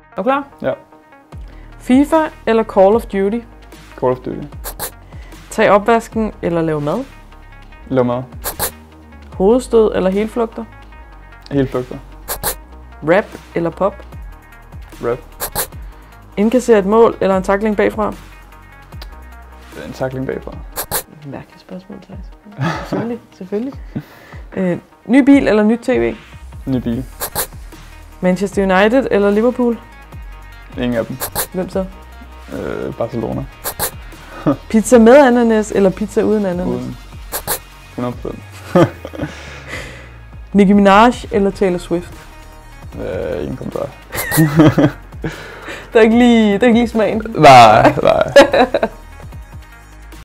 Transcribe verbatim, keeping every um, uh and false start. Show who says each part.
Speaker 1: Er du klar?
Speaker 2: Ja.
Speaker 1: FIFA eller Call of Duty?
Speaker 2: Call of Duty.
Speaker 1: Tag opvasken eller lave mad?
Speaker 2: Lav mad.
Speaker 1: Hovedstød eller helflugter?
Speaker 2: Helflugter.
Speaker 1: Rap eller pop?
Speaker 2: Rap.
Speaker 1: Indkassere et mål eller en tackling bagfra?
Speaker 2: En tackling bagfra.
Speaker 1: Mærkeligt spørgsmål, Thijs. Selvfølgelig, selvfølgelig. Øh, ny bil eller nyt tv?
Speaker 2: Ny bil.
Speaker 1: Manchester United eller Liverpool?
Speaker 2: Ingen af dem.
Speaker 1: Hvem så?
Speaker 2: Øh, Barcelona.
Speaker 1: Pizza med ananas eller pizza uden ananas?
Speaker 2: Uden. hundrede procent.
Speaker 1: Nicki Minaj eller Taylor Swift?
Speaker 2: Øh, ingen kommentar.
Speaker 1: Der er ikke lige, der er ikke lige smagen.
Speaker 2: Nej, nej.